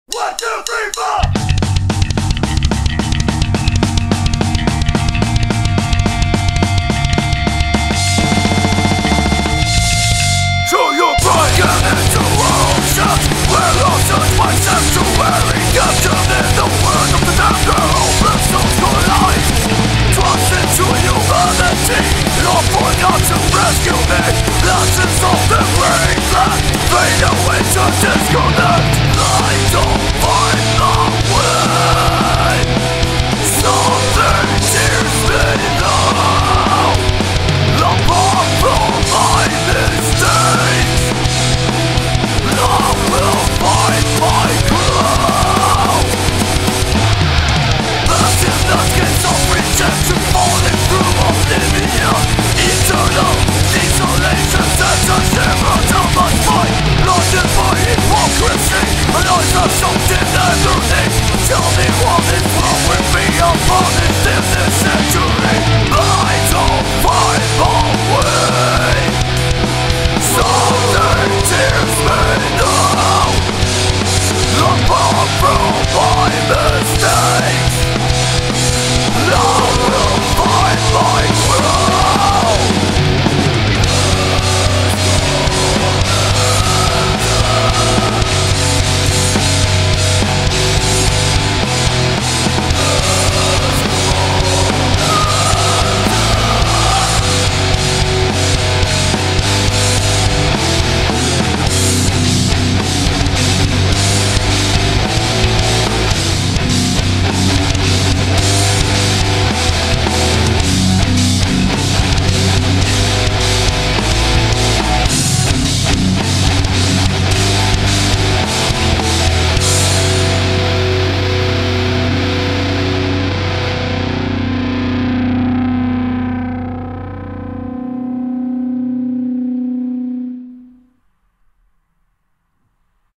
1, 2, 3, 4. Show your pride, get into oceans. We're lost in my sanctuary. Captured in the world of the damn girl. Blood souls collide. Trust into humanity. Love for God to rescue me. Legends of the wasteland fade away to disconnect. I don't find the way. Something tears me now. Apart from my mistakes, I will find my ground. Passive nuggets of rejection falling through oblivion. Eternal desolation sends a shiver down my spine. Blinded by hypocrisy, and eyes are soaked in agony. Tell me why